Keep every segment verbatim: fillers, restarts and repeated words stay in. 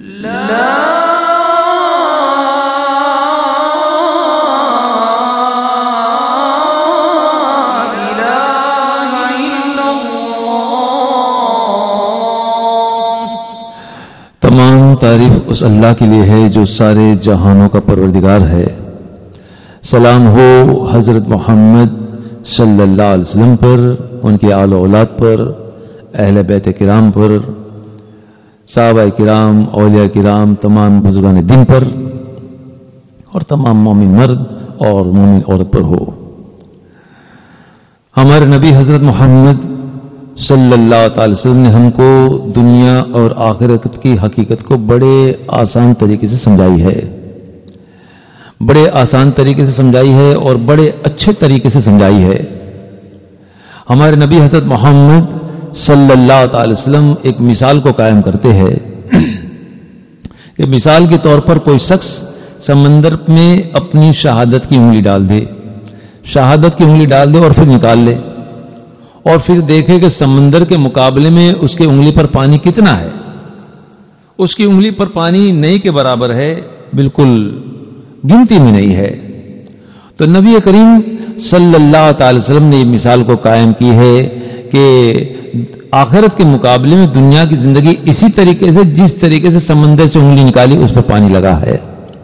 تمام تعریف اس اللہ کے لیے ہے جو سارے جہانوں کا پروردگار ہے۔ سلام ہو حضرت محمد صلی اللہ علیہ وسلم پر، ان کی آل و اولاد پر، اہل بیت کرام پر، صحابہ کرام، اولیاء کرام، تمام بزرگان دین پر، اور تمام مومن مرد اور مومن عورت پر ہو۔ ہمارے نبی حضرت محمد صلی اللہ تعالی وسلم نے ہم کو دنیا اور آخرت کی حقیقت کو بڑے آسان طریقے سے سمجھائی ہے، بڑے آسان طریقے سے سمجھائی ہے اور بڑے اچھے طریقے سے سمجھائی ہے۔ ہمارے نبی حضرت محمد صلی اللہ تعالی وسلم ایک مثال کو قائم کرتے ہیں کہ مثال کے طور پر کوئی شخص سمندر میں اپنی شہادت کی انگلی ڈال دے، شہادت کی انگلی ڈال دے اور پھر نکال لے، اور پھر دیکھے کہ سمندر کے مقابلے میں اس کی انگلی پر پانی کتنا ہے۔ اس کی انگلی پر پانی نہیں کے برابر ہے، بالکل گنتی میں نہیں ہے۔ تو نبی کریم صلی اللہ تعالی وسلم نے یہ مثال کو قائم کی ہے کہ آخرت کے مقابلے میں دنیا کی زندگی اسی طریقے سے جس طریقے سے سمندر سے انگلی نکالی اس پر پانی لگا ہے،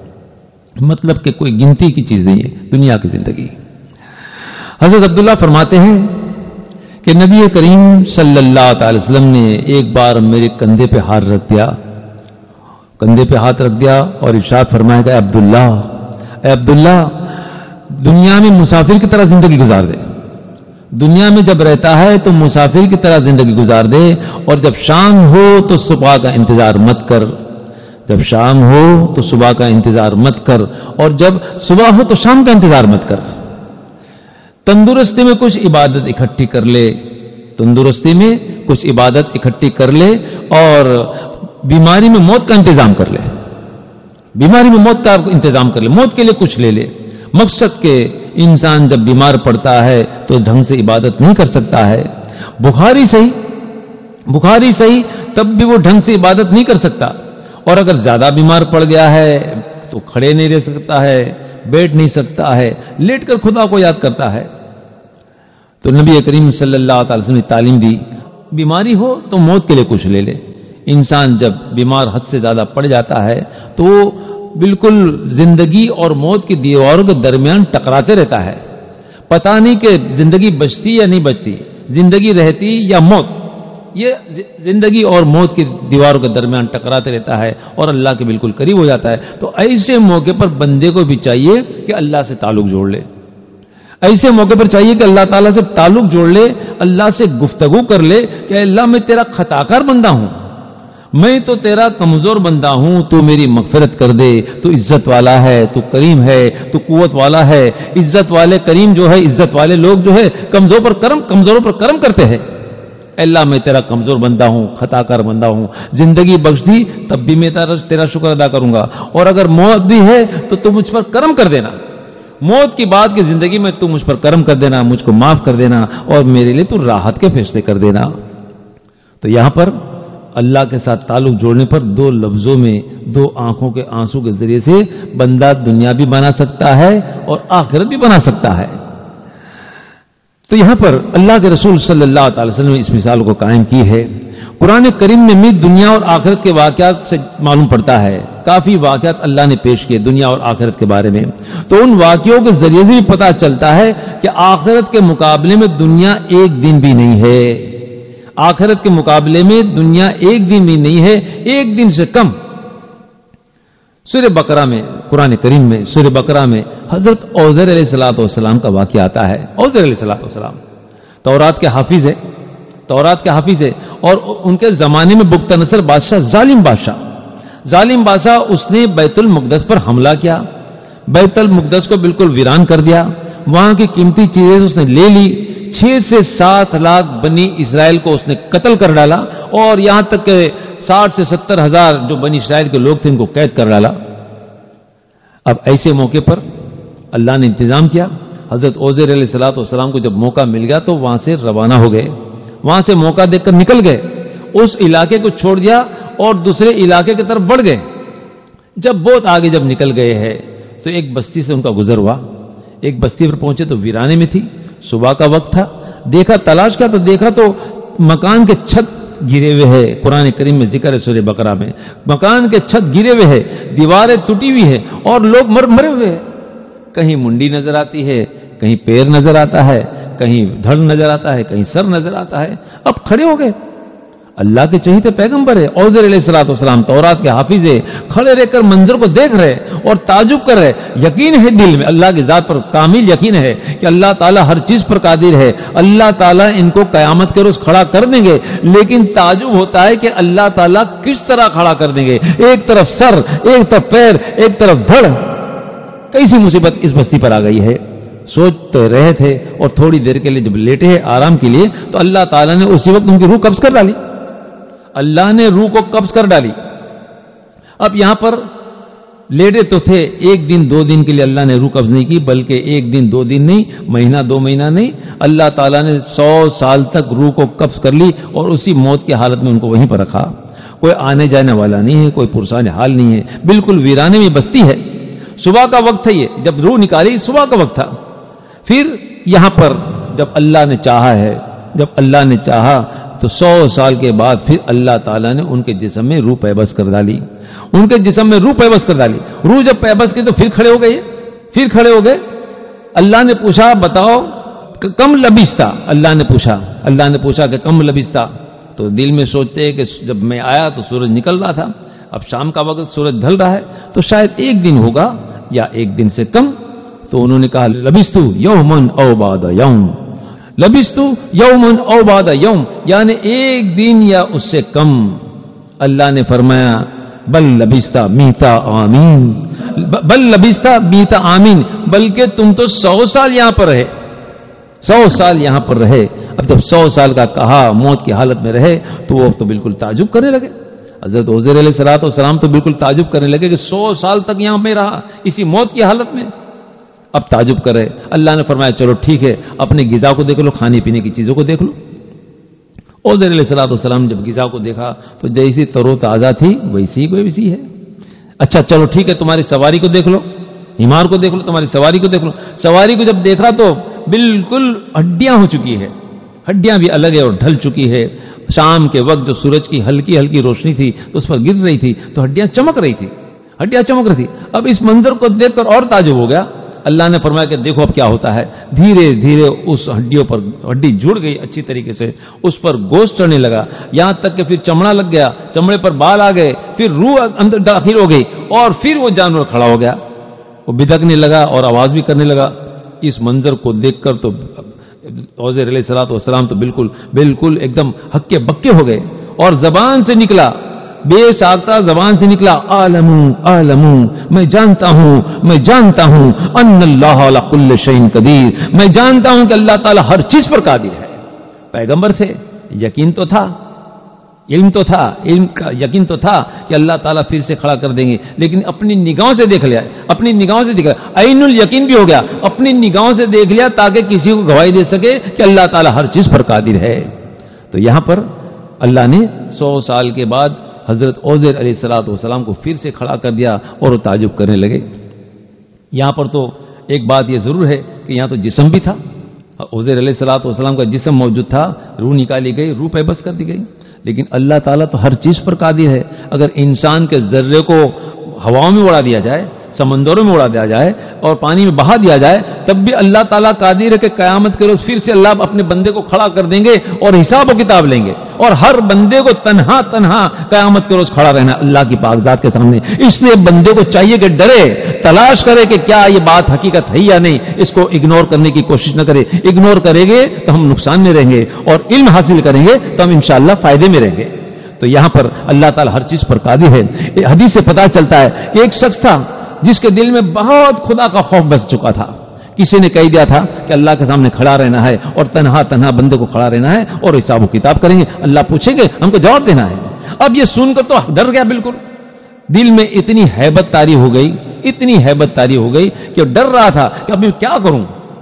مطلب کہ کوئی گنتی کی چیز نہیں ہے دنیا کی زندگی۔ حضرت عبداللہ فرماتے ہیں کہ نبی کریم صلی اللہ تعالی وسلم نے ایک بار میرے کندھے پہ ہاتھ رکھ دیا کندھے پہ ہاتھ رکھ دیا اور ارشاد فرمایا کہ عبداللہ اے عبداللہ دنیا میں مسافر کی طرح زندگی گزار دے، دنیا میں جب رہتا ہے تو مسافر کی طرح زندگی گزار دے، اور جب شام ہو تو صبح کا انتظار مت کر جب شام ہو تو صبح کا انتظار مت کر اور جب صبح ہو تو شام کا انتظار مت کر۔ تندرستی میں کچھ عبادت اکٹھی کر لے تندرستی میں کچھ عبادت اکٹھی کر لے اور بیماری میں موت کا انتظام کر لے بیماری میں موت کا انتظام کر لے موت کے لیے کچھ لے لے۔ مقصد کہ انسان جب بیمار پڑتا ہے تو ڈھنگ سے عبادت نہیں کر سکتا ہے، بخاری صحیح بخاری صحیح تب بھی وہ ڈھنگ سے عبادت نہیں کر سکتا، اور اگر زیادہ بیمار پڑ گیا ہے تو کھڑے نہیں رہ سکتا ہے، بیٹھ نہیں سکتا ہے، لیٹ کر خدا کو یاد کرتا ہے۔ تو نبی کریم صلی اللہ تعالی وسلم نے تعلیم دی بیماری ہو تو موت کے لیے کچھ لے لے۔ انسان جب بیمار حد سے زیادہ پڑ جاتا ہے تو وہ بالکل زندگی اور موت کی دیواروں کے درمیان ٹکراتے رہتا ہے، پتہ نہیں کہ زندگی بچتی یا نہیں بچتی، زندگی رہتی یا موت، یہ زندگی اور موت کی دیواروں کے درمیان ٹکراتے رہتا ہے اور اللہ کے بالکل قریب ہو جاتا ہے۔ تو ایسے موقع پر بندے کو بھی چاہیے کہ اللہ سے تعلق جوڑ لے، ایسے موقع پر چاہیے کہ اللہ تعالیٰ سے تعلق جوڑ لے، اللہ سے گفتگو کر لے کہ اللہ میں تیرا خطا کار بندہ ہوں، میں تو تیرا کمزور بندہ ہوں، تو میری مغفرت کر دے، تو عزت والا ہے، تو کریم ہے، تو قوت والا ہے۔ عزت والے کریم جو ہے، عزت والے لوگ جو ہے کمزور پر کرم کمزوروں پر کرم کرتے ہیں۔ اللہ میں تیرا کمزور بندہ ہوں، خطا کار بندہ ہوں، زندگی بخش دی تب بھی میں تیرا شکر ادا کروں گا، اور اگر موت بھی ہے تو تم مجھ پر کرم کر دینا، موت کی بعد کی زندگی میں تم مجھ پر کرم کر دینا، مجھ کو معاف کر دینا اور میرے لیے تو راحت کے فیصلے کر دینا۔ تو یہاں پر اللہ کے ساتھ تعلق جوڑنے پر دو لفظوں میں دو آنکھوں کے آنسو کے ذریعے سے بندہ دنیا بھی بنا سکتا ہے اور آخرت بھی بنا سکتا ہے۔ تو یہاں پر اللہ کے رسول صلی اللہ تعالی وسلم نے اس مثال کو قائم کی ہے۔ قرآن کریم میں بھی دنیا اور آخرت کے واقعات سے معلوم پڑتا ہے، کافی واقعات اللہ نے پیش کیے دنیا اور آخرت کے بارے میں، تو ان واقعوں کے ذریعے سے بھی پتہ چلتا ہے کہ آخرت کے مقابلے میں دنیا ایک دن بھی نہیں ہے، آخرت کے مقابلے میں دنیا ایک دن بھی نہیں ہے، ایک دن سے کم۔ سورہ بقرہ میں، قرآن کریم میں سورہ بقرہ میں حضرت عزیر علیہ الصلوۃ والسلام کا واقعہ آتا ہے۔ عزیر علیہ الصلوۃ والسلام تورات کے حافظ ہے تورات کے حافظ ہے اور ان کے زمانے میں بختہ نصر بادشاہ ظالم بادشاہ ظالم بادشاہ اس نے بیت المقدس پر حملہ کیا، بیت المقدس کو بالکل ویران کر دیا، وہاں کی قیمتی چیزیں اس نے لے لی، چھ سے سات لاکھ بنی اسرائیل کو اس نے قتل کر ڈالا، اور یہاں تک کہ ساٹھ سے ستر ہزار جو بنی اسرائیل کے لوگ تھے ان کو قید کر ڈالا۔ اب ایسے موقع پر اللہ نے انتظام کیا، حضرت عزیر علیہ الصلوۃ والسلام کو جب موقع مل گیا تو وہاں سے روانہ ہو گئے، وہاں سے موقع دیکھ کر نکل گئے، اس علاقے کو چھوڑ دیا اور دوسرے علاقے کی طرف بڑھ گئے. جب بہت آگے جب نکل گئے ہیں تو ایک بستی سے ان کا گزر ہوا. ایک بستی پر پہنچے تو ویرانے میں تھی, صبح کا وقت تھا. دیکھا, تلاش کیا تو دیکھا تو مکان کے چھت گرے ہوئے ہیں. قرآن کریم میں ذکر ہے سورہ بقرہ میں, مکان کے چھت گرے ہوئے ہیں, دیواریں ٹوٹی ہوئی ہیں اور لوگ مر مرے ہوئے ہیں. کہیں منڈی نظر آتی ہے, کہیں پیر نظر آتا ہے, کہیں دھڑ نظر آتا ہے, کہیں سر نظر آتا ہے. اب کھڑے ہو گئے. اللہ کے چہیتے پیغمبر ہے عزیر علیہ الصلوۃ والسلام, تورات کے حافظ ہے, کھڑے رہ کر منظر کو دیکھ رہے اور تعجب کر رہے. یقین ہے دل میں, اللہ کی ذات پر کامل یقین ہے کہ اللہ تعالیٰ ہر چیز پر قادر ہے. اللہ تعالیٰ ان کو قیامت کے روز کھڑا کر دیں گے, لیکن تعجب ہوتا ہے کہ اللہ تعالیٰ کس طرح کھڑا کر دیں گے. ایک طرف سر, ایک طرف پیر, ایک طرف دھڑ. کیسی مصیبت اس بستی پر آ گئی ہے. سوچتے رہے تھے اور تھوڑی دیر کے لیے جب لیٹے ہیں آرام کے لیے تو اللہ تعالیٰ نے اسی وقت ان کی روح قبض کر ڈالی. اللہ نے روح کو قبض کر ڈالی. اب یہاں پر لیٹے تو تھے, ایک دن دو دن کے لیے اللہ نے روح قبض نہیں کی, بلکہ ایک دن دو دن نہیں, مہینہ دو مہینہ نہیں, اللہ تعالیٰ نے سو سال تک روح کو قبض کر لی اور اسی موت کی حالت میں ان کو وہیں پر رکھا. کوئی آنے جانے والا نہیں ہے, کوئی پرسان حال نہیں ہے, بالکل ویرانے میں بستی ہے. صبح کا وقت ہے, یہ جب روح نکالی صبح کا وقت تھا. پھر یہاں پر جب اللہ نے چاہا ہے, جب اللہ نے چاہا تو سو سال کے بعد پھر اللہ تعالیٰ نے ان کے جسم میں روح پیبس کر ڈالی. ان کے جسم میں روح پیبس کر ڈالی. روح جب پیبس کی تو پھر کھڑے ہو گئے, پھر کھڑے ہو گئے. اللہ نے پوچھا بتاؤ کم لبثتا, اللہ نے پوچھا اللہ نے پوچھا کہ کم لبثتا. تو دل میں سوچتے کہ جب میں آیا تو سورج نکل رہا تھا, اب شام کا وقت سورج ڈھل رہا ہے تو شاید ایک دن ہوگا یا ایک دن سے کم. تو انہوں نے کہا لبثت یومن او بعد یوم, لبثت یومن او بعد یوم, یعنی ایک دن یا اس سے کم. اللہ نے فرمایا بل لبثت میتا آمین, بل لبثت میتا آمین, بلکہ تم تو سو سال یہاں پر رہے, سو سال یہاں پر رہے. اب جب سو سال کا کہا, موت کی حالت میں رہے, تو وہ تو بالکل تعجب کرنے لگے. حضرت عزیر علیہ الصلوۃ والسلام تو بالکل تعجب کرنے لگے کہ سو سال تک یہاں میں رہا اسی موت کی حالت میں. اب تعجب کرے. اللہ نے فرمایا چلو ٹھیک ہے, اپنے غذا کو دیکھ لو, کھانے پینے کی چیزوں کو دیکھ لو. عزیر علیہ الصلوۃ والسلام جب غذا کو دیکھا تو جیسی ترو تازہ تھی ویسی ہی ویسی ہے. اچھا چلو ٹھیک ہے, تمہاری سواری کو دیکھ لو, ہمار کو دیکھ لو, تمہاری سواری کو دیکھ لو. سواری کو جب دیکھا تو بالکل ہڈیاں ہو چکی ہے, ہڈیاں بھی الگ ہے اور ڈھل چکی ہے. شام کے وقت جو سورج کی ہلکی ہلکی روشنی تھی اس پر گر رہی تھی تو ہڈیاں چمک رہی تھی, ہڈیاں چمک رہی تھی. اب اس منظر کو دیکھ کر اور تعجب ہو گیا. اللہ نے فرمایا کہ دیکھو اب کیا ہوتا ہے. دھیرے دھیرے اس ہڈیوں پر ہڈی جڑ گئی اچھی طریقے سے, اس پر گوشت چڑھنے لگا, یہاں تک کہ پھر چمڑا لگ گیا, چمڑے پر بال آ گئے, پھر روح اندر داخل ہو گئی اور پھر وہ جانور کھڑا ہو گیا, وہ بدکنے لگا اور آواز بھی کرنے لگا. اس منظر کو دیکھ کر تو عزیر علیہ الصلوۃ والسلام تو بالکل بالکل ایک دم ہکے بکے ہو گئے اور زبان سے نکلا, بے ساختہ زبان سے نکلا, عالم عالم, میں جانتا ہوں میں جانتا ہوں ان اللہ علی کل شیء قدیر, میں جانتا ہوں کہ اللہ تعالی ہر چیز پر قادر ہے. پیغمبر تھے, یقین تو تھا, علم تو تھا, علم کا یقین تو تھا کہ اللہ تعالیٰ پھر سے کھڑا کر دیں گے, لیکن اپنی نگاہوں سے دیکھ لیا, اپنی نگاہوں سے دیکھ لیا, عین الیقین بھی ہو گیا, اپنی نگاہوں سے دیکھ لیا تاکہ کسی کو گواہی دے سکے کہ اللہ تعالیٰ ہر چیز پر قادر ہے. تو یہاں پر اللہ نے سو سال کے بعد حضرت عزیر علیہ الصلوۃ والسلام کو پھر سے کھڑا کر دیا اور وہ تعجب کرنے لگے. یہاں پر تو ایک بات یہ ضرور ہے کہ یہاں تو جسم بھی تھا, عزیر علیہ الصلوۃ والسلام کا جسم موجود تھا, روح نکالی گئی, روح پیبس کر دی گئی. لیکن اللہ تعالیٰ تو ہر چیز پر قادر ہے. اگر انسان کے ذرے کو ہواؤں میں اڑا دیا جائے, سمندروں میں اڑا دیا جائے اور پانی میں بہا دیا جائے, تب بھی اللہ تعالیٰ قادر ہے کہ قیامت کے روز پھر سے اللہ اپنے بندے کو کھڑا کر دیں گے اور حساب و کتاب لیں گے, اور ہر بندے کو تنہا تنہا قیامت کے روز کھڑا رہنا اللہ کی پاک ذات کے سامنے. اس لیے بندے کو چاہیے کہ ڈرے, تلاش کرے کہ کیا یہ بات حقیقت ہے یا نہیں, اس کو اگنور کرنے کی کوشش نہ کرے. اگنور کریں گے تو ہم نقصان میں رہیں گے, اور علم حاصل کریں گے تو ہم انشاءاللہ فائدے میں رہیں گے. تو یہاں پر اللہ تعالیٰ ہر چیز پر قادر ہے. حدیث سے پتہ چلتا ہے کہ ایک شخص تھا جس کے دل میں بہت خدا کا خوف بس چکا تھا. کسی نے کہہ دیا تھا کہ اللہ کے سامنے کھڑا رہنا ہے اور تنہا تنہا بندے کو کھڑا رہنا ہے اور حساب و کتاب کریں گے, اللہ پوچھیں گے, ہم کو جواب دینا ہے. اب یہ سن کر تو ڈر گیا بالکل, دل میں اتنی ہیبت طاری ہو گئی, اتنی ہیبت طاری ہو گئی کہ ڈر رہا تھا کہ اب میں کیا کروں.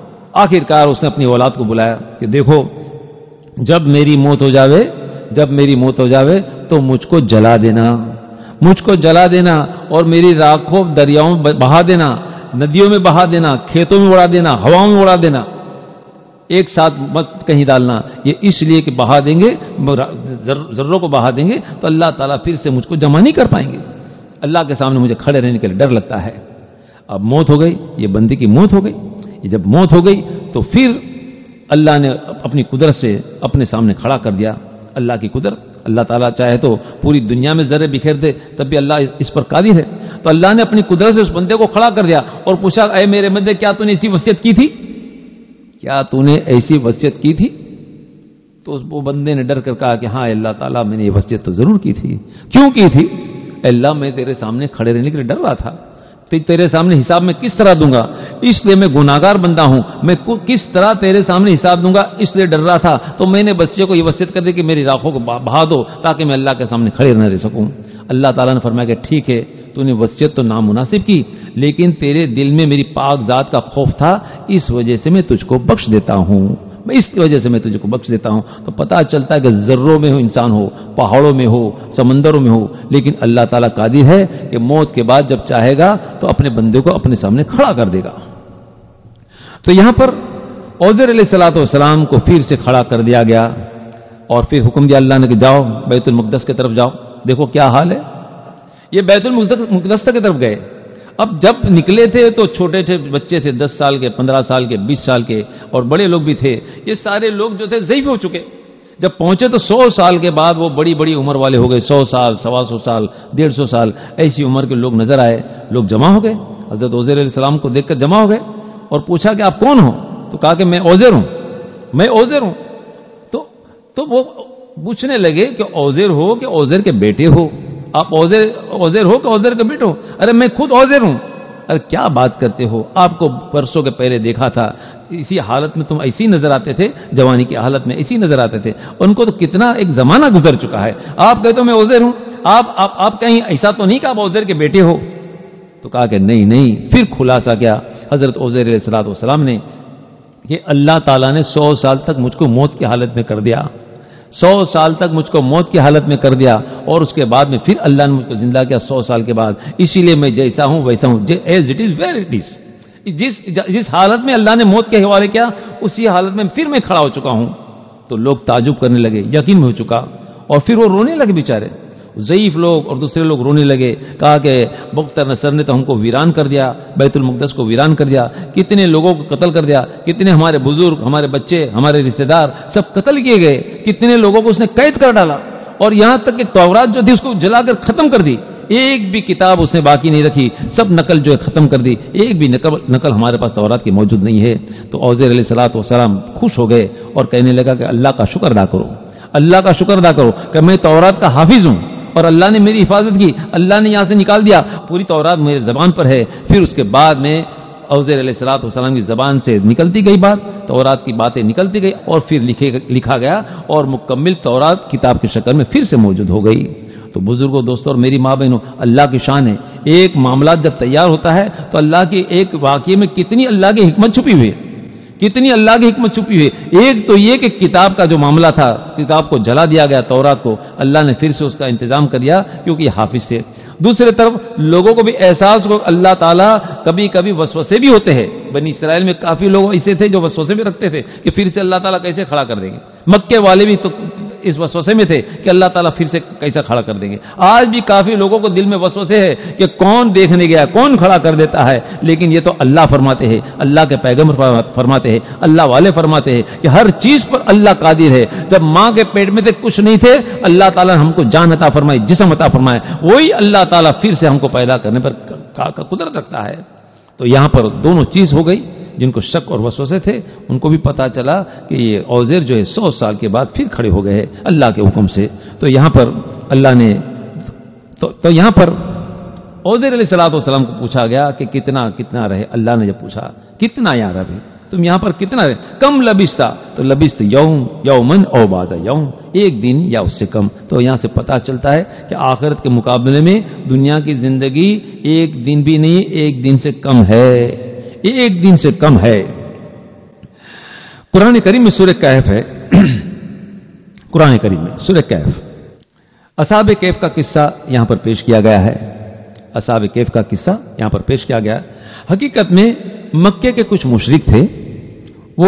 آخرکار اس نے اپنی اولاد کو بلایا کہ دیکھو جب میری موت ہو جاوے جب میری موت ہو جاوے تو مجھ کو جلا دینا، مجھ کو جلا دینا اور میری راکھ کو دریاؤں میں بہا دینا، ندیوں میں بہا دینا، کھیتوں میں اڑا دینا، ہواؤں میں اڑا دینا، ایک ساتھ مت کہیں ڈالنا، یہ اس لیے کہ بہا دیں گے، ذروں کو بہا دیں گے تو اللہ تعالیٰ پھر سے مجھ کو جمع نہیں کر پائیں گے، اللہ کے سامنے مجھے کھڑے رہنے کے لیے ڈر لگتا ہے۔ اب موت ہو گئی، یہ بندے کی موت ہو گئی، یہ جب موت ہو گئی تو پھر اللہ نے اپنی قدرت سے اپنے سامنے کھڑا کر دیا، اللہ کی قدرت، اللہ تعالیٰ چاہے تو پوری دنیا میں ذرے بکھیر دے تب بھی اللہ اس پر قادر ہے، تو اللہ نے اپنی قدرت سے اس بندے کو کھڑا کر دیا اور پوچھا، اے میرے بندے کیا تو نے ایسی وصیت کی تھی، کیا تو نے ایسی وصیت کی تھی؟ تو وہ بندے نے ڈر کر کہا کہ ہاں اللہ تعالیٰ میں نے یہ وصیت تو ضرور کی تھی۔ کیوں کی تھی؟ اللہ میں تیرے سامنے کھڑے رہنے کے لیے ڈر رہا تھا، تیرے سامنے حساب میں کس طرح دوں گا، اس لیے میں گناہگار بندہ ہوں، میں کس طرح تیرے سامنے حساب دوں گا، اس لیے ڈر رہا تھا، تو میں نے بچے کو یہ وصیت کر دی کہ میری راکھوں کو بہا دو تاکہ میں اللہ کے سامنے کھڑے نہ رہ سکوں۔ اللہ تعالیٰ نے فرمایا کہ ٹھیک ہے، تو نے وصیت تو نامناسب کی، لیکن تیرے دل میں میری پاک ذات کا خوف تھا، اس وجہ سے میں تجھ کو بخش دیتا ہوں، میں اس کی وجہ سے میں تجھ کو بخش دیتا ہوں۔ تو پتہ چلتا ہے کہ ذروں میں ہو انسان ہو، پہاڑوں میں ہو، سمندروں میں ہو، لیکن اللہ تعالیٰ قادر ہے کہ موت کے بعد جب چاہے گا تو اپنے بندے کو اپنے سامنے کھڑا کر دے گا۔ تو یہاں پر عزیر علیہ الصلوۃ والسلام کو پھر سے کھڑا کر دیا گیا اور پھر حکم دیا اللہ نے کہ جاؤ بیت المقدس کی طرف جاؤ۔ دیکھو کیا حال ہے، یہ بیت المقدس کی طرف گئے۔ اب جب نکلے تھے تو چھوٹے چھوٹے بچے تھے، دس سال کے، پندرہ سال کے، بیس سال کے، اور بڑے لوگ بھی تھے، یہ سارے لوگ جو تھے ضعیف ہو چکے۔ جب پہنچے تو سو سال کے بعد وہ بڑی بڑی عمر والے ہو گئے، سو سال، سوا سو سال، ڈیڑھ سو سال، ایسی عمر کے لوگ نظر آئے، لوگ جمع ہو گئے، حضرت عزیر علیہ السلام کو دیکھ کر جمع ہو گئے اور پوچھا کہ آپ کون ہو؟ تو کہا کہ میں عزیر ہوں، میں عزیر ہوں۔ تو تو وہ پوچھنے لگے کہ عزیر ہو کہ عزیر کے بیٹے ہو؟ آپ عزیر عزیر ہو کہ عزیر کے بیٹے ہو؟ ارے میں خود عزیر ہوں۔ ارے کیا بات کرتے ہو، آپ کو برسوں کے پہلے دیکھا تھا، اسی حالت میں تم ایسی نظر آتے تھے، جوانی کی حالت میں ایسی نظر آتے تھے، ان کو تو کتنا ایک زمانہ گزر چکا ہے، آپ کہتے ہو میں عزیر ہوں، آپ آپ آپ کہیں ایسا تو نہیں کہ آپ عزیر کے بیٹے ہو؟ تو کہا کہ نہیں نہیں۔ پھر خلاصہ کیا حضرت عزیر علیہ الصلوۃ والسلام نے کہ اللہ تعالیٰ نے سو سال تک مجھ کو موت کی حالت میں کر دیا، سو سال تک مجھ کو موت کی حالت میں کر دیا، اور اس کے بعد میں پھر اللہ نے مجھ کو زندہ کیا سو سال کے بعد، اسی لیے میں جیسا ہوں ویسا ہوں، as it is where it is. جس جس حالت میں اللہ نے موت کے حوالے کیا اسی حالت میں پھر میں کھڑا ہو چکا ہوں۔ تو لوگ تعجب کرنے لگے، یقین ہو چکا، اور پھر وہ رونے لگے بیچارے، ضعیف لوگ اور دوسرے لوگ رونے لگے، کہا کہ بختر نصر نے تو ہم کو ویران کر دیا، بیت المقدس کو ویران کر دیا، کتنے لوگوں کو قتل کر دیا، کتنے ہمارے بزرگ، ہمارے بچے، ہمارے رشتہ دار سب قتل کیے گئے، کتنے لوگوں کو اس نے قید کر ڈالا، اور یہاں تک کہ تورات جو تھی اس کو جلا کر ختم کر دی، ایک بھی کتاب اس نے باقی نہیں رکھی، سب نقل جو ہے ختم کر دی، ایک بھی نقل نقل ہمارے پاس تورات کی موجود نہیں ہے۔ تو عزیر علیہ الصلوۃ والسلام خوش ہو گئے اور کہنے لگا کہ اللہ کا شکر ادا کرو، اللہ کا شکر ادا کرو کہ میں تورات کا حافظ ہوں اور اللہ نے میری حفاظت کی، اللہ نے یہاں سے نکال دیا، پوری تورات میرے زبان پر ہے۔ پھر اس کے بعد میں عزیر علیہ الصلوۃ والسلام کی زبان سے نکلتی گئی بات، تورات کی باتیں نکلتی گئی، اور پھر لکھے لکھا گیا اور مکمل تورات کتاب کی شکل میں پھر سے موجود ہو گئی۔ تو بزرگوں، دوستوں اور میری ماں بہنوں، اللہ کی شان ہے، ایک معاملات جب تیار ہوتا ہے تو اللہ کی ایک واقعے میں کتنی اللہ کی حکمت چھپی ہوئی ہے، کتنی اللہ کی حکمت چھپی ہوئی ہے۔ ایک تو یہ کہ کتاب کا جو معاملہ تھا، کتاب کو جلا دیا گیا، تورات کو اللہ نے پھر سے اس کا انتظام کر دیا کیونکہ یہ حافظ تھے۔ دوسری طرف لوگوں کو بھی احساس ہو، اللہ تعالیٰ کبھی کبھی وسوسے بھی ہوتے ہیں، بنی اسرائیل میں کافی لوگ ایسے تھے جو وسوسے بھی رکھتے تھے کہ پھر سے اللہ تعالیٰ کیسے کھڑا کر دیں گے، مکے والے بھی تو اس وسوسے میں تھے کہ اللہ تعالیٰ پھر سے کیسا کھڑا کر دیں گے۔ آج بھی کافی لوگوں کو دل میں وسوسے ہے کہ کون دیکھنے گیا، کون کھڑا کر دیتا ہے، لیکن یہ تو اللہ فرماتے ہیں، اللہ کے پیغمبر فرماتے ہیں، اللہ والے فرماتے ہیں کہ ہر چیز پر اللہ قادر ہے۔ جب ماں کے پیٹ میں تھے کچھ نہیں تھے، اللہ تعالیٰ نے ہم کو جان عطا فرمائی، جسم عطا فرمایا، وہی اللہ تعالیٰ پھر سے ہم کو پیدا کرنے پر کا قدرت رکھتا ہے۔ تو یہاں پر دونوں چیز ہو گئی، جن کو شک اور وسوسے تھے ان کو بھی پتا چلا کہ یہ عزیر جو ہے سو سال کے بعد پھر کھڑے ہو گئے اللہ کے حکم سے۔ تو یہاں پر اللہ نے تو, تو یہاں پر عزیر علیہ الصلوۃ والسلام کو پوچھا گیا کہ کتنا کتنا رہے۔ اللہ نے جب پوچھا کتنا یا رب تم یہاں پر کتنا رہے، کم لبستا، تو لبست یوم یومن او بعد یوم، ایک دن یا اس سے کم۔ تو یہاں سے پتا چلتا ہے کہ آخرت کے مقابلے میں دنیا کی زندگی ایک دن بھی نہیں، ایک دن سے کم ہے، ایک دن سے کم ہے۔ قرآن کریم میں سورہ کہف ہے، قرآن کریم میں سورہ کہف اصحاب کہف کا قصہ یہاں پر پیش کیا گیا ہے. اصحاب کہف کا قصہ یہاں پر پیش کیا گیا. حقیقت میں مکے کے کچھ مشرک تھے، وہ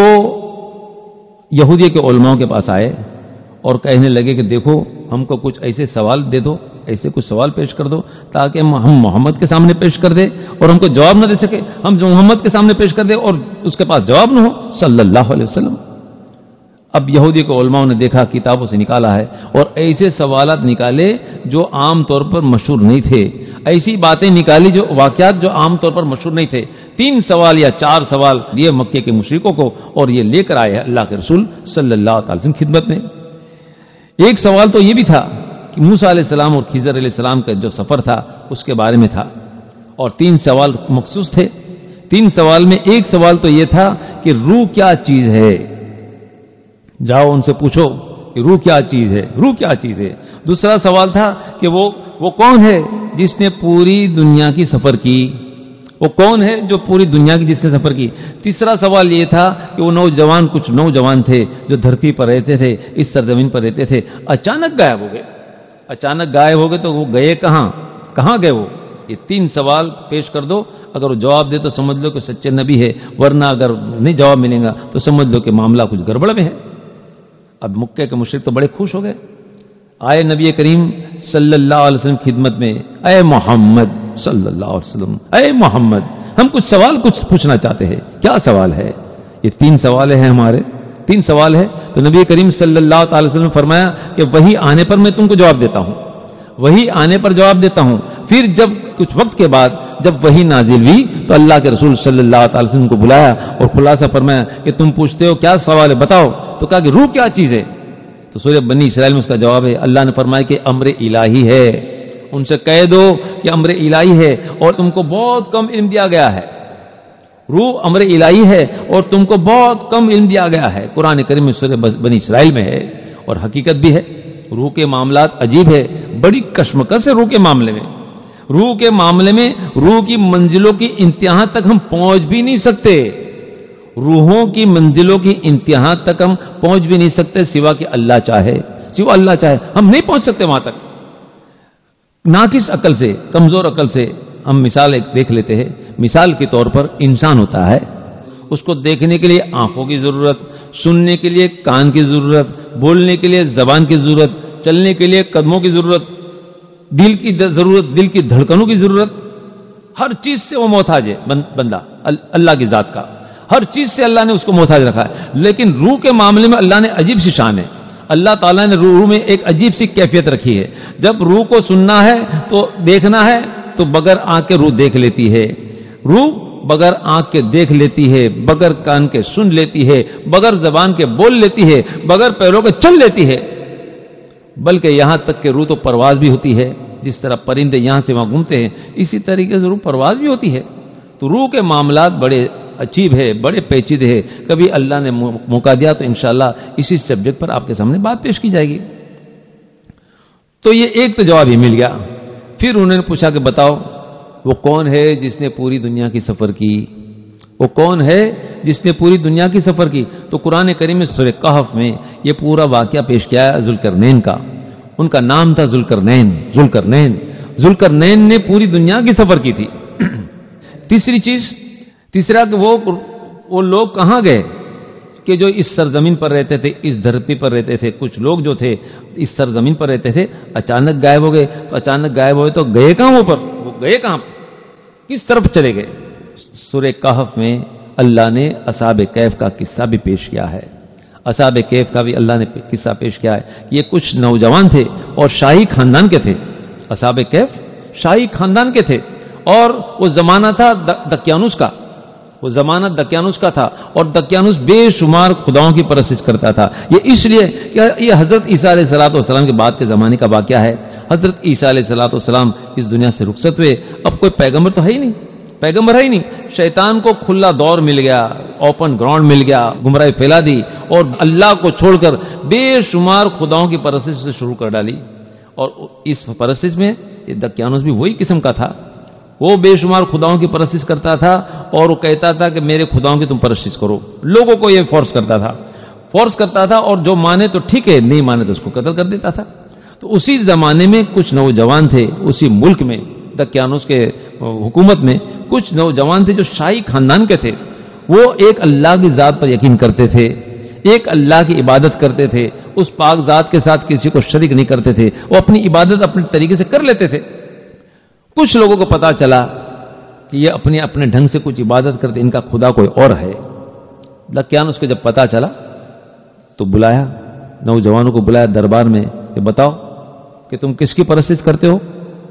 یہودی کے علماء کے پاس آئے اور کہنے لگے کہ دیکھو ہم کو کچھ ایسے سوال دے دو، ایسے کچھ سوال پیش کر دو تاکہ ہم محمد کے سامنے پیش کر دیں اور ہم کو جواب نہ دے سکے، ہم جو محمد کے سامنے پیش کر دیں اور اس کے پاس جواب نہ ہو صلی اللہ علیہ وسلم. اب یہودی کے علماء نے دیکھا، کتابوں سے نکالا ہے اور ایسے سوالات نکالے جو عام طور پر مشہور نہیں تھے، ایسی باتیں نکالی جو واقعات جو عام طور پر مشہور نہیں تھے. تین سوال یا چار سوال دیے مکے کے مشرکوں کو اور یہ لے کر آئے اللہ کے رسول صلی اللہ علیہ وسلم خدمت میں. ایک سوال تو یہ بھی تھا کہ موسیٰ علیہ السلام اور خضر علیہ السلام کا جو سفر تھا اس کے بارے میں تھا، اور تین سوال مخصوص تھے. تین سوال میں ایک سوال تو یہ تھا کہ روح کیا چیز ہے، جاؤ ان سے پوچھو کہ روح کیا چیز ہے، روح کیا چیز ہے. دوسرا سوال تھا کہ وہ وہ کون ہے جس نے پوری دنیا کی سفر کی، وہ کون ہے جو پوری دنیا کی جس نے سفر کی. تیسرا سوال یہ تھا کہ وہ نوجوان کچھ نوجوان تھے جو دھرتی پر رہتے تھے، اس سرزمین پر رہتے تھے، اچانک غائب ہو گئے. اچانک غائب ہو گئے تو وہ گئے کہاں، کہاں گئے وہ؟ یہ تین سوال پیش کر دو، اگر وہ جواب دے تو سمجھ لو کہ سچے نبی ہے، ورنہ اگر نہیں جواب ملے گا تو سمجھ لو کہ معاملہ کچھ گڑبڑ میں ہے. اب مکے کے مشرک تو بڑے خوش ہو گئے، آئے نبی کریم صلی اللہ علیہ وسلم خدمت میں، اے محمد صلی اللہ علیہ وسلم، اے محمد ہم کچھ سوال کچھ پوچھنا چاہتے ہیں. کیا سوال ہے؟ یہ تین سوال ہیں ہمارے، تین سوال ہے. تو نبی کریم صلی اللہ تعالی وسلم نے فرمایا کہ وہی آنے پر میں تم کو جواب دیتا ہوں، وہی آنے پر جواب دیتا ہوں. پھر جب کچھ وقت کے بعد جب وہی نازل ہوئی تو اللہ کے رسول صلی اللہ تعالی وسلم کو بلایا اور خلاصہ فرمایا کہ تم پوچھتے ہو کیا سوال ہے بتاؤ. تو کہا کہ روح کیا چیز ہے؟ تو سورہ بنی اسرائیل میں اس کا جواب ہے، اللہ نے فرمایا کہ امر الہی ہے. ان سے کہہ دو کہ امر الہی ہے اور تم کو بہت کم علم دیا گیا ہے. روح امر الہی ہے اور تم کو بہت کم علم دیا گیا ہے. قرآن کریم میں سورہ بنی اسرائیل میں ہے اور حقیقت بھی ہے. روح کے معاملات عجیب ہے، بڑی کشمکش ہے روح کے معاملے میں. روح کے معاملے میں روح کی منزلوں کی انتہا تک ہم پہنچ بھی نہیں سکتے. روحوں کی منزلوں کی انتہا تک ہم پہنچ بھی نہیں سکتے سوا کہ اللہ چاہے، سوا اللہ چاہے ہم نہیں پہنچ سکتے وہاں تک. ناقص عقل سے، کمزور عقل سے ہم مثال ایک دیکھ لیتے ہیں. مثال کے طور پر انسان ہوتا ہے، اس کو دیکھنے کے لیے آنکھوں کی ضرورت، سننے کے لیے کان کی ضرورت، بولنے کے لیے زبان کی ضرورت، چلنے کے لیے قدموں کی ضرورت، دل کی ضرورت، دل کی دھڑکنوں کی ضرورت. ہر چیز سے وہ محتاج ہے بندہ اللہ کی ذات کا، ہر چیز سے اللہ نے اس کو محتاج رکھا ہے. لیکن روح کے معاملے میں اللہ نے عجیب سی شان ہے. اللہ تعالیٰ نے روح میں ایک عجیب سی کیفیت رکھی ہے. جب روح کو سننا ہے تو دیکھنا ہے تو بغیر آنکھ کے روح دیکھ لیتی ہے، روح بغیر آنکھ کے دیکھ لیتی ہے، بغیر کان کے سن لیتی ہے، بغیر زبان کے بول لیتی ہے، بغیر پیروں کے چل لیتی ہے. بلکہ یہاں تک کہ روح تو پرواز بھی ہوتی ہے. جس طرح پرندے یہاں سے وہاں گھومتے ہیں اسی طریقے سے روح پرواز بھی ہوتی ہے. تو روح کے معاملات بڑے عجیب ہے، بڑے پیچیدے ہیں. کبھی اللہ نے موقع دیا تو انشاءاللہ اسی سبجیکٹ پر آپ کے سامنے بات پیش کی جائے گی. تو یہ ایک تو جواب ہی مل گیا. پھر انہوں نے پوچھا کہ بتاؤ وہ کون ہے جس نے پوری دنیا کی سفر کی، وہ کون ہے جس نے پوری دنیا کی سفر کی. تو قرآن کریم میں سورہ کہف میں یہ پورا واقعہ پیش کیا ہے ذوالقرنین کا. ان کا نام تھا ذوالقرنین. ذوالقرنین ذوالقرنین نے پوری دنیا کی سفر کی تھی. تیسری چیز، تیسرا کہ وہ وہ لوگ کہاں گئے کہ جو اس سرزمین پر رہتے تھے، اس دھرتی پر رہتے تھے. کچھ لوگ جو تھے اس سرزمین پر رہتے تھے اچانک غائب ہو گئے. تو اچانک غائب ہوئے تو گئے کہاں؟ وہ پر وہ گئے کہاں، کس طرف چلے گئے؟ سورہ کہف میں اللہ نے اصحاب کہف کا قصہ بھی پیش کیا ہے. اصحاب کہف کا بھی اللہ نے قصہ پیش کیا ہے. یہ کچھ نوجوان تھے اور شاہی خاندان کے تھے. اصحاب کہف شاہی خاندان کے تھے اور وہ زمانہ تھا دقیانوس کا. وہ زمانہ دقیانوس کا تھا اور دقیانوس بے شمار خداؤں کی پرستش کرتا تھا. یہ اس لیے کہ یہ حضرت عیسیٰ علیہ الصلوۃ والسلام کے بعد کے زمانے کا واقعہ ہے. حضرت عیسیٰ علیہ الصلوۃ والسلام اس دنیا سے رخصت ہوئے. اب کوئی پیغمبر تو ہے ہی نہیں، پیغمبر ہے ہی نہیں. شیطان کو کھلا دور مل گیا، اوپن گراؤنڈ مل گیا، گمراہی پھیلا دی اور اللہ کو چھوڑ کر بے شمار خداؤں کی پرستش سے شروع کر ڈالی. اور اس پرستش میں یہ دقیانوس بھی وہی قسم کا تھا. وہ بے شمار خداؤں کی پرستش کرتا تھا اور وہ کہتا تھا کہ میرے خداؤں کی تم پرستش کرو. لوگوں کو یہ فورس کرتا تھا، فورس کرتا تھا اور جو مانے تو ٹھیک ہے، نہیں مانے تو اس کو قتل کر دیتا تھا. تو اسی زمانے میں کچھ نوجوان تھے اسی ملک میں، دقیانوس کے حکومت میں کچھ نوجوان تھے جو شاہی خاندان کے تھے. وہ ایک اللہ کی ذات پر یقین کرتے تھے، ایک اللہ کی عبادت کرتے تھے، اس پاک ذات کے ساتھ کسی کو شریک نہیں کرتے تھے، وہ اپنی عبادت اپنے طریقے سے کر لیتے تھے. کچھ لوگوں کو پتا چلا کہ یہ اپنے اپنے ڈھنگ سے کچھ عبادت کرتے، ان کا خدا کوئی اور ہے. دقیانوس کو جب پتا چلا تو بلایا، نوجوانوں کو بلایا دربار میں کہ بتاؤ کہ تم کس کی پرستش کرتے ہو،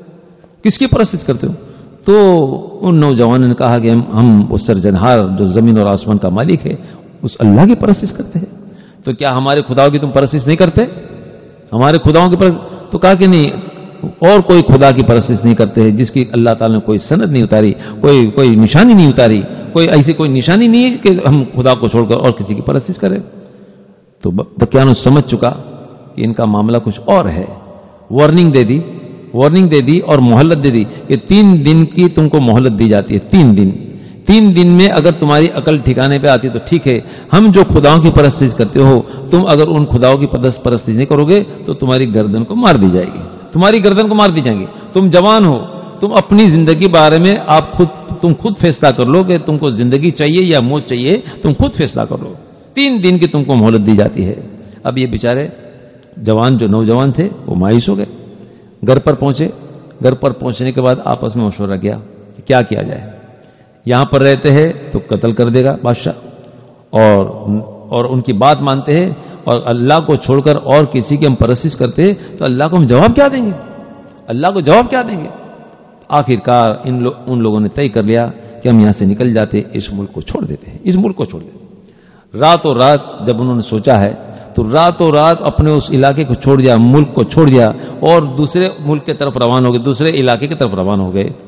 کس کی پرستش کرتے ہو؟ تو ان نوجوانوں نے کہا کہ ہم ہم اس سرجنہار جو زمین اور آسمان کا مالک ہے اس اللہ کی پرستش کرتے ہیں. تو کیا ہمارے خداؤں کی تم پرستش نہیں کرتے؟ ہمارے خداؤں کی پرستش؟ تو کہا کہ نہیں، اور کوئی خدا کی پرستش نہیں کرتے جس کی اللہ تعالیٰ نے کوئی سند نہیں اتاری، کوئی کوئی نشانی نہیں اتاری، کوئی ایسی کوئی نشانی نہیں ہے کہ ہم خدا کو چھوڑ کر اور کسی کی پرستش کریں. تو دقیانوس سمجھ چکا کہ ان کا معاملہ کچھ اور ہے. وارننگ دے دی وارننگ دے دی اور مہلت دے دی کہ تین دن کی تم کو مہلت دی جاتی ہے. تین دن تین دن میں اگر تمہاری عقل ٹھکانے پہ آتی تو ٹھیک ہے. ہم جو خداؤں کی پرستش کرتے ہو، تم اگر ان خداؤں کی پرستش نہیں کرو گے تو تمہاری گردن کو مار دی جائے گی، تمہاری گردن کو مار دی جائیں گی. تم جوان ہو، تم اپنی زندگی بارے میں آپ خود تم خود فیصلہ کر لو کہ تم کو زندگی چاہیے یا موت چاہیے، تم خود فیصلہ کر لو. تین دن کی تم کو مہلت دی جاتی ہے. اب یہ بیچارے جوان جو نوجوان تھے وہ مایوس ہو گئے. گھر پر پہنچے. گھر پر پہنچنے کے بعد آپس میں مشورہ کیا کہ کیا کیا جائے. یہاں پر رہتے ہیں تو قتل کر دے گا بادشاہ، اور اور ان کی بات مانتے ہیں اور اللہ کو چھوڑ کر اور کسی کی ہم پرستش کرتے ہیں تو اللہ کو ہم جواب کیا دیں گے؟ اللہ کو جواب کیا دیں گے؟ آخر کار ان لو ان لوگوں نے طے کر لیا کہ ہم یہاں سے نکل جاتے، اس ملک کو چھوڑ دیتے ہیں، اس ملک کو چھوڑ دیتے ہیں. راتوں رات جب انہوں نے سوچا ہے تو راتوں رات اپنے اس علاقے کو چھوڑ دیا، ملک کو چھوڑ دیا اور دوسرے ملک کی طرف روانہ ہو گئے، دوسرے علاقے کی طرف روانہ ہو گئے.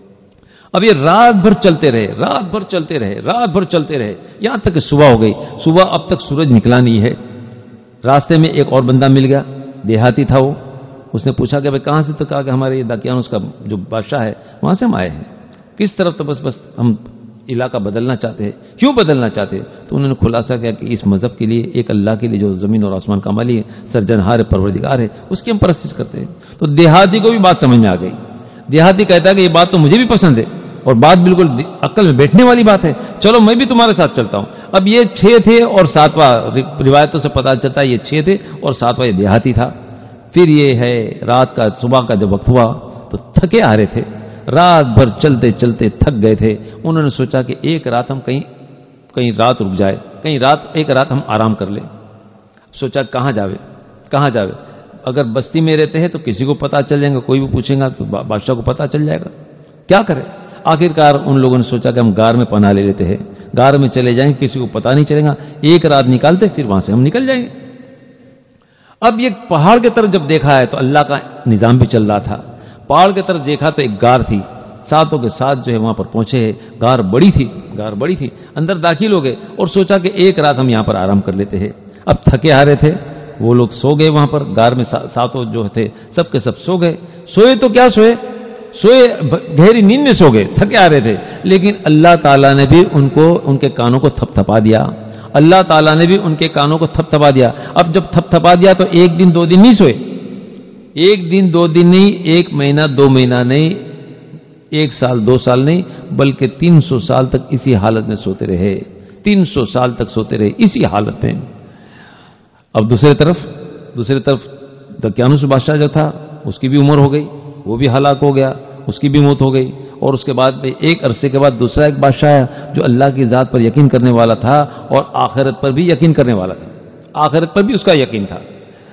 اب یہ رات بھر چلتے رہے رات بھر چلتے رہے رات بھر چلتے رہے یہاں تک کہ صبح ہو گئی. صبح اب تک سورج نکلا نہیں ہے. راستے میں ایک اور بندہ مل گیا، دیہاتی تھا. وہ اس نے پوچھا کہ بھائی کہاں سے؟ تو کہا کہ ہمارے یہ دقیانوس کا جو بادشاہ ہے وہاں سے ہم آئے ہیں. کس طرف؟ تو بس بس ہم علاقہ بدلنا چاہتے ہیں. کیوں بدلنا چاہتے ہیں؟ تو انہوں نے خلاصہ کیا کہ اس مذہب کے لیے، ایک اللہ کے لیے جو زمین اور آسمان کا مالک ہے، سرجنہار پروردگار ہے، اس کی ہم پرستش کرتے ہیں. تو دیہاتی کو بھی بات سمجھ میں آ گئی. دیہاتی کہتا ہے کہ یہ بات تو مجھے بھی پسند ہے اور بات بالکل عقل میں بیٹھنے والی بات ہے، چلو میں بھی تمہارے ساتھ چلتا ہوں. اب یہ چھ تھے اور ساتواں روایتوں سے پتہ چلتا ہے یہ چھ تھے اور ساتواں یہ دیہاتی تھا. پھر یہ ہے رات کا صبح کا جب وقت ہوا تو تھکے آ رہے تھے، رات بھر چلتے چلتے تھک گئے تھے. انہوں نے سوچا کہ ایک رات ہم کہیں کہیں رات رک جائے، کہیں رات ایک رات ہم آرام کر لیں. سوچا کہاں جاوے کہاں جاوے اگر بستی میں رہتے ہیں تو کسی کو پتہ چل جائے گا، کوئی بھی پوچھیں گا تو بادشاہ کو پتہ چل جائے گا، کیا کرے؟ آخرکار ان لوگوں نے سوچا کہ ہم غار میں پناہ لے لیتے ہیں، غار میں چلے جائیں گے، کسی کو پتہ نہیں چلے گا، ایک رات نکالتے پھر وہاں سے ہم نکل جائیں گے. اب یہ پہاڑ کی طرف جب دیکھا ہے تو اللہ کا نظام بھی چل رہا تھا. پہاڑ کی طرف دیکھا تو ایک غار تھی، ساتوں کے ساتھ جو ہے وہاں پر پہنچے. غار بڑی تھی غار بڑی تھی اندر داخل ہو گئے اور سوچا کہ ایک رات ہم یہاں پر آرام کر لیتے ہیں. اب تھکے آ رہے تھے وہ لوگ، سو گئے وہاں پر غار میں. ساتوں جو تھے سب کے سب سو گئے. سوئے تو کیا سوئے سوئے گہری نیند میں سو گئے، تھکے آ رہے تھے. لیکن اللہ تعالیٰ نے بھی ان کو ان کے کانوں کو تھپ تھپا دیا. اللہ تعالیٰ نے بھی ان کے کانوں کو تھپ تھپا دیا. اب جب تھپ تھپا دیا تو ایک دن دو دن نہیں سوئے، ایک دن دو دن نہیں، ایک مہینہ دو مہینہ نہیں، ایک سال دو سال نہیں، بلکہ تین سو سال تک اسی حالت میں سوتے رہے. تین سو سال تک سوتے رہے اسی حالت میں. اب دوسری طرف دوسری طرف دقیانوس بادشاہ جو تھا اس کی بھی عمر ہو گئی، وہ بھی ہلاک ہو گیا، اس کی بھی موت ہو گئی. اور اس کے بعد ایک عرصے کے بعد دوسرا ایک بادشاہ آیا جو اللہ کی ذات پر یقین کرنے والا تھا اور آخرت پر بھی یقین کرنے والا تھا. آخرت پر بھی اس کا یقین تھا.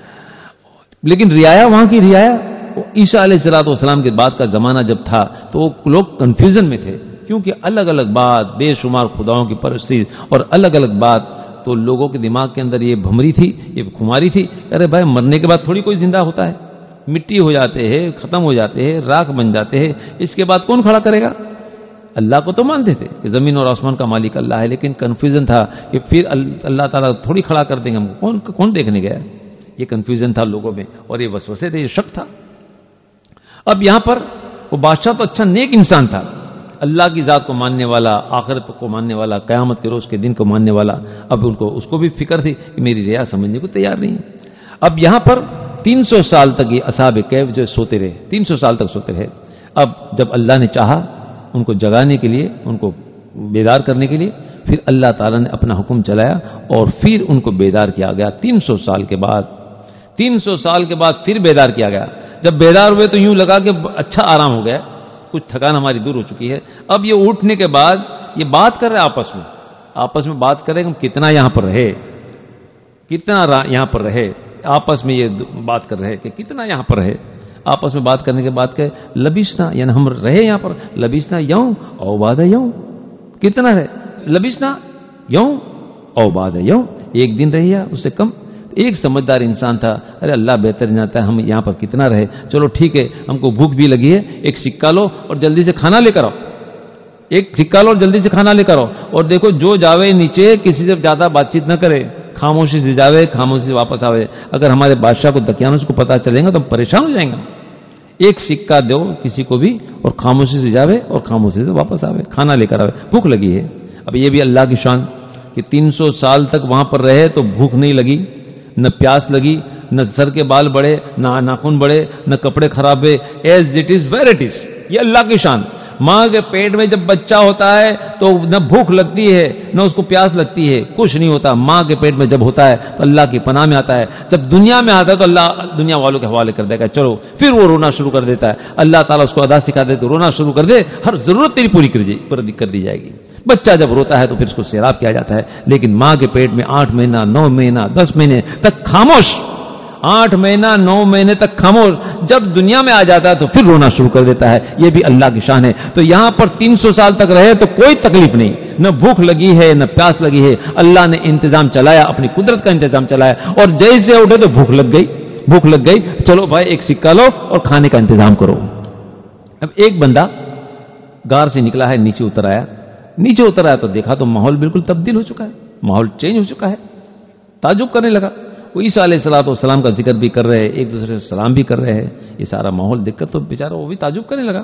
لیکن رعایا وہاں کی رعایا عیسیٰ علیہ الصلوۃ والسلام کے بعد کا زمانہ جب تھا تو وہ لوگ کنفیوژن میں تھے، کیونکہ الگ الگ بات، بے شمار خداؤں کی پرستش اور الگ الگ بات. تو لوگوں کے دماغ کے اندر یہ بھمری تھی، یہ خماری تھی، ارے بھائی مرنے کے بعد تھوڑی کوئی زندہ ہوتا ہے، مٹی ہو جاتے ہیں، ختم ہو جاتے ہیں، راکھ بن جاتے ہیں، اس کے بعد کون کھڑا کرے گا؟ اللہ کو تو مانتے تھے کہ زمین اور آسمان کا مالک اللہ ہے، لیکن کنفیوژن تھا کہ پھر اللہ تعالیٰ تھوڑی کھڑا کر دیں گے ہم کو، کون کون دیکھنے گیا؟ یہ کنفیوژن تھا لوگوں میں اور یہ وسوسے تھے، یہ شک تھا. اب یہاں پر وہ بادشاہ تو اچھا نیک انسان تھا، اللہ کی ذات کو ماننے والا، آخرت کو ماننے والا، قیامت کے روز کے دن کو ماننے والا. اب ان کو اس کو بھی فکر تھی کہ میری رعا سمجھنے کو تیار نہیں ہے. اب یہاں پر تین سو سال تک یہ اصحاب کہف جو سوتے رہے، تین سو سال تک سوتے رہے۔ اب جب اللہ نے چاہا ان کو جگانے کے لیے، ان کو بیدار کرنے کے لیے، پھر اللہ تعالیٰ نے اپنا حکم چلایا اور پھر ان کو بیدار کیا گیا تین سو سال کے بعد۔ تین سو سال کے بعد پھر بیدار کیا گیا۔ جب بیدار ہوئے تو یوں لگا کہ اچھا آرام ہو گیا، کچھ تھکان ہماری دور ہو چکی ہے۔ اب یہ اٹھنے کے بعد یہ بات کر رہے آپس میں، آپس میں بات کریں کہ کتنا یہاں پر رہے، کتنا یہاں پر رہے، آپس میں یہ بات کر رہے کہ کتنا یہاں پر رہے۔ آپس میں بات کرنے کے بعد کہ لبیسنا، یعنی ہم رہے یہاں پر، لبیسنا یوم او بعد یوم، کتنا رہے، لبیسنا یوم او بعد یوم، ایک دن رہی یا اس سے کم۔ ایک سمجھدار انسان تھا، ارے اللہ بہتر جانتا ہے ہم یہاں پر کتنا رہے، چلو ٹھیک ہے، ہم کو بھوک بھی لگی ہے، ایک سکہ لو اور جلدی سے کھانا لے کر آؤ، ایک سکہ لو اور جلدی سے کھانا لے کر آؤ، اور دیکھو جو جاوے نیچے کسی سے زیادہ بات چیت نہ کرے، خاموشی سے جاوے، خاموشی سے واپس آوے۔ اگر ہمارے بادشاہ کو دکیانوس کو پتا چلے گا تو ہم پریشان ہو جائیں گے۔ ایک سکہ دو کسی کو بھی اور خاموشی سے جاوے اور خاموشی سے واپس آوے، کھانا لے کر آوے، بھوک لگی ہے۔ اب یہ بھی اللہ کی شان کہ تین سو سال تک وہاں پر رہے تو بھوک نہیں لگی، نہ پیاس لگی، نہ سر کے بال بڑھے، نہ ناخن بڑھے، نہ کپڑے خراب ہوئے، as it is where it is. یہ اللہ کی شان۔ ماں کے پیٹ میں جب بچہ ہوتا ہے تو نہ بھوک لگتی ہے نہ اس کو پیاس لگتی ہے، کچھ نہیں ہوتا۔ ماں کے پیٹ میں جب ہوتا ہے تو اللہ کی پناہ میں آتا ہے، جب دنیا میں آتا ہے تو اللہ دنیا والوں کے حوالے کر دے گا، چلو پھر وہ رونا شروع کر دیتا ہے۔ اللہ تعالیٰ اس کو ادا سکھا دے تو رونا شروع کر دے، ہر ضرورت تیری پوری کر دی جائے گی۔ بچہ جب روتا ہے تو پھر اس کو سیراب کیا جاتا ہے، لیکن ماں کے پیٹ میں آٹھ مہینہ نو مہینہ دس مہینے تک خاموش، آٹھ مہینہ نو مہینے تک خاموش، جب دنیا میں آ جاتا ہے تو پھر رونا شروع کر دیتا ہے۔ یہ بھی اللہ کی شان ہے۔ تو یہاں پر تین سو سال تک رہے تو کوئی تکلیف نہیں، نہ بھوک لگی ہے نہ پیاس لگی ہے، اللہ نے انتظام چلایا، اپنی قدرت کا انتظام چلایا، اور جیسے اٹھے تو بھوک لگ گئی، بھوک لگ گئی، چلو بھائی ایک سکہ لو اور کھانے کا انتظام کرو۔ اب ایک بندہ غار سے نکلا ہے، نیچے اتر آیا، نیچے اتر آیا تو دیکھا تو ماحول بالکل تبدیل ہو چکا ہے، ماحول چینج ہو چکا ہے، تعجب کرنے لگا۔ وہ عیسیٰ علیہ الصلوۃ والسلام کا ذکر بھی کر رہے ہیں، ایک دوسرے سے سلام بھی کر رہے ہیں، یہ سارا ماحول دیکھ کر تو بیچارہ وہ بھی تعجب کرنے لگا۔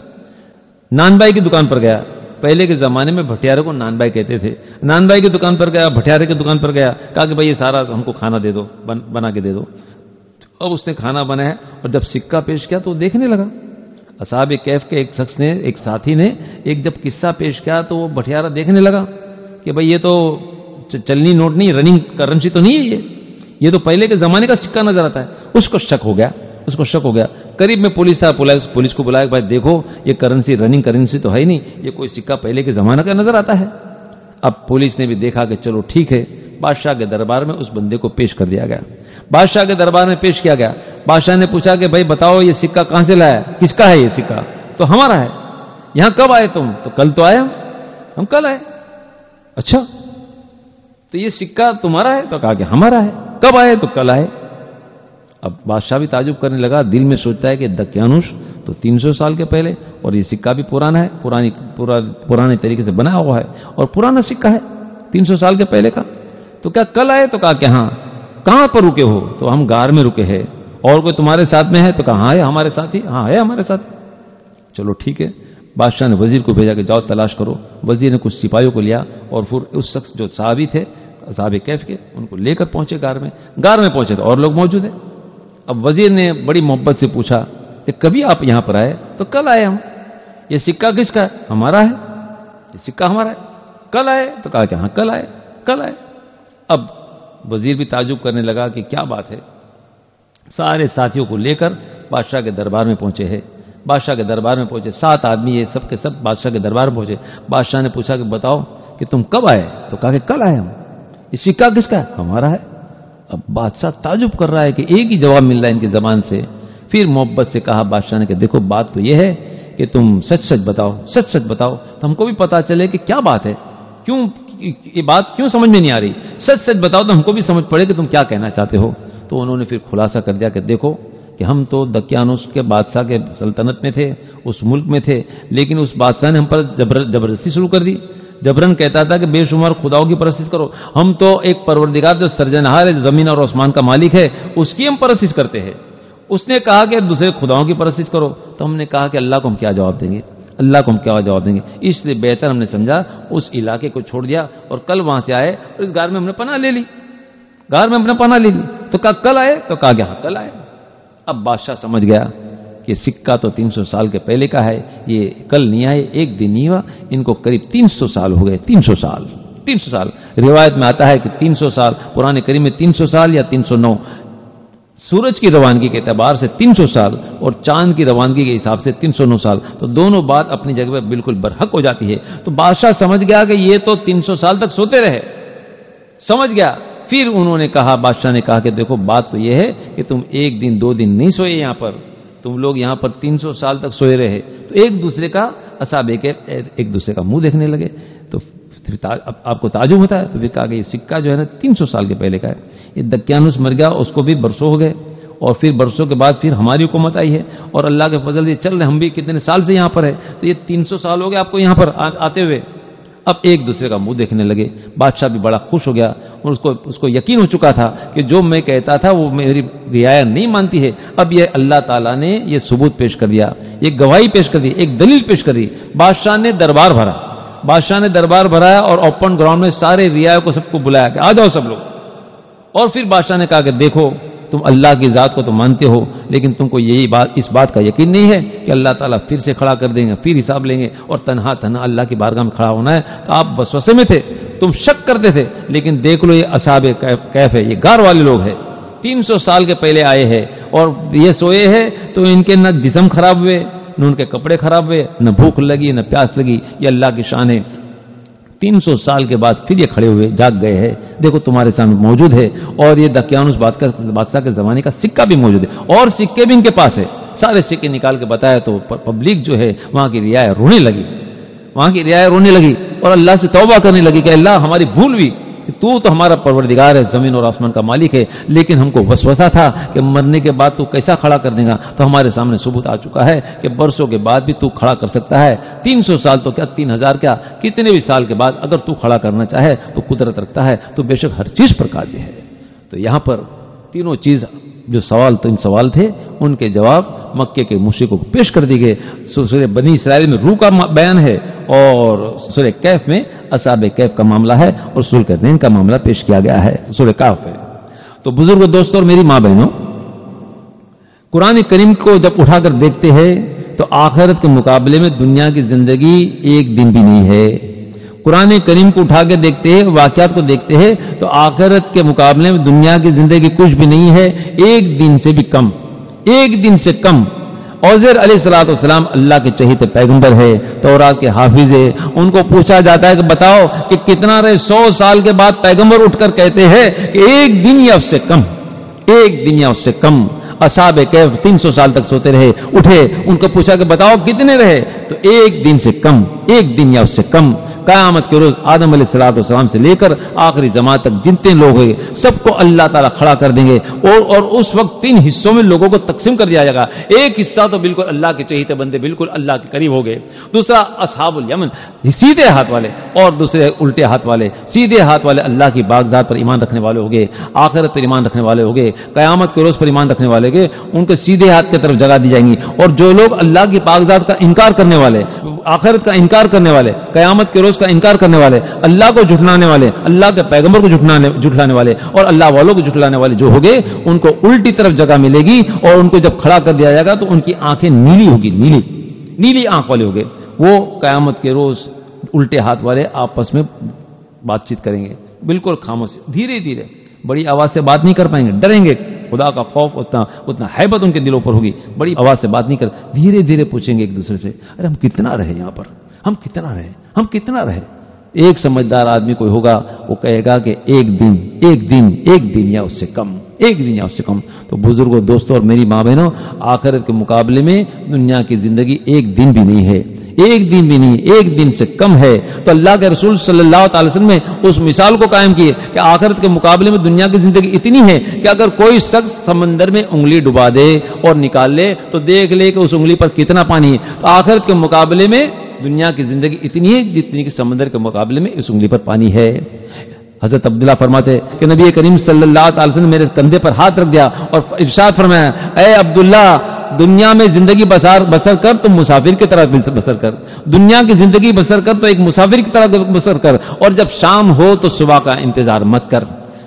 نان بائی کی دکان پر گیا، پہلے کے زمانے میں بھٹیارے کو نان بائی کہتے تھے، نان بائی کی دکان پر گیا، بھٹیارے کی دکان پر گیا، کہا کہ بھائی یہ سارا ہم کو کھانا دے دو، بنا کے دے دو۔ اب اس نے کھانا بنایا اور جب سکہ پیش کیا تو وہ دیکھنے لگا۔ اصحاب کہف کے ایک شخص نے، ایک ساتھی نے ایک جب قصہ پیش کیا تو وہ بھٹیارا دیکھنے لگا کہ بھائی یہ تو چلنی نوٹ نہیں، رننگ کرنسی تو نہیں ہے، یہ یہ تو پہلے کے زمانے کا سکہ نظر آتا ہے۔ اس کو شک ہو گیا، اس کو شک ہو گیا۔ قریب میں پولیس تھا، پولیس کو بلایا، بھائی دیکھو یہ کرنسی رننگ کرنسی تو ہے ہی نہیں، یہ کوئی سکہ پہلے کے زمانے کا نظر آتا ہے۔ اب پولیس نے بھی دیکھا کہ چلو ٹھیک ہے، بادشاہ کے دربار میں اس بندے کو پیش کر دیا گیا، بادشاہ کے دربار میں پیش کیا گیا۔ بادشاہ نے پوچھا کہ بھائی بتاؤ یہ سکہ کہاں سے لایا، کس کا ہے یہ سکہ؟ تو ہمارا ہے۔ یہاں کب آئے تم؟ تو کل تو آئے ہم ہم کل آئے۔ اچھا تو یہ سکہ تمہارا ہے؟ تو کہا کہ ہمارا ہے۔ کب آئے؟ تو کل آئے۔ اب بادشاہ بھی تعجب کرنے لگا، دل میں سوچتا ہے کہ دقیانوس تو تین سو سال کے پہلے، اور یہ سکہ بھی پرانا ہے، پرانی پورا پرانے طریقے سے بنا ہوا ہے اور پرانا سکہ ہے تین سو سال کے پہلے کا۔ تو کیا کل آئے؟ تو کہا کہ ہاں۔ کہاں پر رکے ہو؟ تو ہم غار میں رکے ہیں۔ اور کوئی تمہارے ساتھ میں ہے؟ تو کہا ہاں ہے ہمارے ساتھ ہی، ہاں ہے ہمارے ساتھ۔ چلو ٹھیک ہے۔ بادشاہ نے وزیر کو بھیجا کہ جاؤ تلاش کرو۔ وزیر نے کچھ سپاہیوں کو لیا اور پھر اس شخص جو صحابی تھے اصحاب کہف کے، ان کو لے کر پہنچے غار میں۔ غار میں پہنچے تو اور لوگ موجود ہیں۔ اب وزیر نے بڑی محبت سے پوچھا کہ کبھی آپ یہاں پر آئے؟ تو کل آئے ہم۔ یہ سکہ کس کا ہے؟ ہمارا ہے، یہ سکہ ہمارا ہے۔ کل آئے؟ تو کہا کہ ہاں کل آئے، کل آئے۔ اب وزیر بھی تعجب کرنے لگا کہ کیا بات ہے۔ سارے ساتھیوں کو لے کر بادشاہ کے دربار میں پہنچے ہیں۔ بادشاہ کے دربار میں پہنچے، سات آدمی یہ سب کے سب بادشاہ کے دربار میں پہنچے۔ بادشاہ نے پوچھا کہ بتاؤ کہ تم کب آئے؟ تو کہا کہ کل آئے ہم۔ یہ سکہ کس کا ہے؟ ہمارا ہے۔ اب بادشاہ تعجب کر رہا ہے کہ ایک ہی جواب مل رہا ہے ان کی زبان سے۔ پھر محبت سے کہا بادشاہ نے کہ دیکھو بات تو یہ ہے کہ تم سچ سچ بتاؤ، سچ سچ بتاؤ تو ہم کو بھی پتا چلے کہ کیا بات ہے، کیوں یہ بات کیوں سمجھ میں نہیں آ رہی، سچ سچ بتاؤ تو ہم کو بھی سمجھ پڑے کہ تم کیا کہنا چاہتے ہو۔ تو انہوں نے پھر خلاصہ کر دیا کہ دیکھو کہ ہم تو دقیانوس کے بادشاہ کے سلطنت میں تھے، اس ملک میں تھے، لیکن اس بادشاہ نے ہم پر جبر زبردستی شروع کر دی۔ جبرن کہتا تھا کہ بے شمار خداؤں کی پرستش کرو، ہم تو ایک پروردگار جو سرجنہار ہے، جو زمین اور آسمان کا مالک ہے، اس کی ہم پرستش کرتے ہیں۔ اس نے کہا کہ دوسرے خداؤں کی پرستش کرو، تو ہم نے کہا کہ اللہ کو ہم کیا جواب دیں گے، اللہ کو ہم کیا جواب دیں گے، اس لیے بہتر ہم نے سمجھا اس علاقے کو چھوڑ دیا اور کل وہاں سے آئے اور اس غار میں ہم نے پناہ لے لی، غار میں ہم نے پناہ لے لی۔ تو کہا کل آئے؟ تو کہا کہ ہاں کل آئے۔ اب بادشاہ سمجھ گیا کہ سکہ تو تین سو سال کے پہلے کا ہے، یہ کل نہیں آئے، ایک دن نہیں ہوا، ان کو قریب تین سو سال ہو گئے، تین سو سال تین سو سال روایت میں آتا ہے کہ تین سو سال، قرآن کریم میں تین سو سال یا تین سو نو، سورج کی روانگی کے اعتبار سے تین سو سال اور چاند کی روانگی کے حساب سے تین سو نو سال، تو دونوں بات اپنی جگہ پہ بالکل برحق ہو جاتی ہے۔ تو بادشاہ سمجھ گیا کہ یہ تو تین سو سال تک سوتے رہے، سمجھ گیا۔ پھر انہوں نے کہا، بادشاہ نے کہا کہ دیکھو بات تو یہ ہے کہ تم ایک دن دو دن نہیں سوئے، یہاں پر تم لوگ یہاں پر تین سو سال تک سوئے رہے، تو ایک دوسرے کا اصحاب ایک دوسرے کا منہ دیکھنے لگے۔ تو آپ کو تعجب ہوتا ہے، تو پھر کہا کہ یہ سکہ جو ہے نا تین سو سال کے پہلے کا ہے، یہ دقیانوس مر گیا، اس کو بھی برسوں ہو گئے، اور پھر برسوں کے بعد پھر ہماری حکومت آئی ہے، اور اللہ کے فضل یہ چل رہے، ہم بھی کتنے سال سے یہاں پر ہے، تو یہ تین سو سال ہو گئے آپ کو یہاں پر آتے ہوئے۔ اب ایک دوسرے کا منہ دیکھنے لگے، بادشاہ بھی بڑا خوش ہو گیا، اور اس کو اس کو یقین ہو چکا تھا کہ جو میں کہتا تھا وہ میری رعایا نہیں مانتی ہے، اب یہ اللہ تعالیٰ نے یہ ثبوت پیش کر دیا، یہ گواہی پیش کر دی، ایک دلیل پیش کر دی۔ بادشاہ نے دربار بھرا، بادشاہ نے دربار بھرایا اور اوپن گراؤنڈ میں سارے رعایا کو سب کو بلایا کہ آ جاؤ سب لوگ، اور پھر بادشاہ نے کہا کہ دیکھو تم اللہ کی ذات کو تو مانتے ہو، لیکن تم کو یہی بات اس بات کا یقین نہیں ہے کہ اللہ تعالیٰ پھر سے کھڑا کر دیں گے، پھر حساب لیں گے، اور تنہا تنہا اللہ کی بارگاہ میں کھڑا ہونا ہے۔ تو آپ وسوسے میں تھے، تم شک کرتے تھے، لیکن دیکھ لو یہ اصحاب کہف ہے، یہ غار والے لوگ ہیں، تین سو سال کے پہلے آئے ہیں، اور یہ سوئے ہیں تو ان کے نہ جسم خراب ہوئے، نہ ان کے کپڑے خراب ہوئے، نہ بھوک لگی، نہ پیاس لگی، یہ اللہ کی شان ہے۔ تین سو سال کے بعد پھر یہ کھڑے ہوئے، جاگ گئے ہیں، دیکھو تمہارے سامنے موجود ہے، اور یہ دقیانوس بادشاہ کے زمانے کا سکہ بھی موجود ہے، اور سکے بھی ان کے پاس ہے۔ سارے سکے نکال کے بتایا تو پبلک جو ہے وہاں کی رعایا رونے لگی، وہاں کی رعایا رونے لگی اور اللہ سے توبہ کرنے لگی کہ اللہ ہماری بھول بھی، کہ تو تو ہمارا پروردگار ہے، زمین اور آسمان کا مالک ہے، لیکن ہم کو وسوسہ تھا کہ مرنے کے بعد تو کیسا کھڑا کر دے گا، تو ہمارے سامنے ثبوت آ چکا ہے کہ برسوں کے بعد بھی تو کھڑا کر سکتا ہے، تین سو سال تو کیا تین ہزار کیا کتنے بھی سال کے بعد اگر تو کھڑا کرنا چاہے تو قدرت رکھتا ہے، تو بے شک ہر چیز پر قادر ہے۔ تو یہاں پر تینوں چیز جو سوال تین سوال تھے ان کے جواب مکے کے مشرکوں کو پیش کر دی گئے۔ سورہ بنی اسرائیل میں روح کا بیان ہے، اور سورہ کہف میں اصحاب کہف کا معاملہ ہے، اور سورہ کہف کا معاملہ پیش کیا گیا ہے، سورہ کہف ہے۔ تو بزرگ دوستوں اور میری ماں بہنوں، قرآن کریم کو جب اٹھا کر دیکھتے ہیں تو آخرت کے مقابلے میں دنیا کی زندگی ایک دن بھی نہیں ہے۔ قرآن کریم کو اٹھا کے دیکھتے ہیں، واقعات کو دیکھتے ہیں تو آخرت کے مقابلے میں دنیا کی زندگی کچھ بھی نہیں ہے، ایک دن سے بھی کم، ایک دن سے کم۔ عزیر علیہ الصلوۃ والسلام اللہ کے چہیتے پیغمبر ہے، تورات کے حافظ ہے، ان کو پوچھا جاتا ہے کہ بتاؤ کہ کتنا رہے، سو سال کے بعد پیغمبر اٹھ کر کہتے ہیں کہ ایک دن یا اس سے کم، ایک دن یا اس سے کم۔ اصحاب کہف تین سو سال تک سوتے رہے، اٹھے، ان کو پوچھا کہ بتاؤ کتنے رہے، تو ایک دن سے کم، ایک دن یا اس سے کم۔ قیامت کے روز آدم علیہ الصلوۃ والسلام سے لے کر آخری زمان تک جتنے لوگ ہیں سب کو اللہ تعالیٰ کھڑا کر دیں گے، اور اور اس وقت تین حصوں میں لوگوں کو تقسیم کر دیا جائے گا۔ ایک حصہ تو بالکل اللہ کے چہیتے بندے بالکل اللہ کے قریب ہو گئے، دوسرا اصحاب الیمن سیدھے ہاتھ والے، اور دوسرے الٹے ہاتھ والے۔ سیدھے ہاتھ والے اللہ کی باغذات پر ایمان رکھنے والے ہو گئے، آخرت پر ایمان رکھنے والے ہو گئے، قیامت کے روز پر ایمان رکھنے والے گئے، ان کے سیدھے ہاتھ کی طرف جگہ دی جائیں گی۔ اور جو لوگ اللہ کی باغذات کا انکار کرنے والے، آخرت کا انکار کرنے والے، قیامت کے روز کا انکار کرنے والے، اللہ کو جھٹلانے والے، اللہ کے پیغمبر کو جھٹلانے جھٹلانے والے اور اللہ والوں کو جھٹلانے والے جو ہوگے، ان کو الٹی طرف جگہ ملے گی، اور ان کو جب کھڑا کر دیا جائے گا تو ان کی آنکھیں نیلی ہوگی، نیلی نیلی آنکھ والے ہوگے۔ وہ قیامت کے روز الٹے ہاتھ والے آپس میں بات چیت کریں گے، بالکل خاموش، دھیرے دھیرے، بڑی آواز سے بات نہیں کر پائیں گے، ڈریں گے، خدا کا خوف اتنا اتنا ہیبت ان کے دلوں پر ہوگی، بڑی آواز سے بات نہیں کر، دھیرے دھیرے پوچھیں گے ایک دوسرے سے، ارے ہم کتنا رہے یہاں پر، ہم کتنا رہے ہم کتنا رہے ایک سمجھدار آدمی کوئی ہوگا وہ کہے گا کہ ایک دن ایک دن ایک دن یا اس سے کم، ایک دن یا اس سے کم۔ تو بزرگوں، دوستوں اور میری ماں بہنوں، آخرت کے مقابلے میں دنیا کی زندگی ایک دن بھی نہیں ہے، ایک دن بھی نہیں، ایک دن سے کم ہے۔ تو اللہ کے رسول صلی اللہ تعالی وسلم نے اس مثال کو قائم کی کہ آخرت کے مقابلے میں دنیا کی زندگی اتنی ہے کہ اگر کوئی شخص سمندر میں انگلی ڈبا دے اور نکال لے تو دیکھ لے کہ اس انگلی پر کتنا پانی ہے۔ تو آخرت کے مقابلے میں دنیا کی زندگی اتنی ہے جتنی کہ سمندر کے مقابلے میں اس انگلی پر پانی ہے۔ حضرت عبداللہ فرماتے ہیں کہ نبی کریم صلی اللہ تعالی وسلم نے میرے کندھے پر ہاتھ رکھ دیا اور ارشاد فرمایا، اے عبداللہ، دنیا میں زندگی بسر بسر کر تو مسافر کی طرح بسر کر، دنیا کی زندگی بسر کر تو ایک مسافر کی طرح بسر کر، اور جب شام ہو تو صبح کا انتظار مت کر،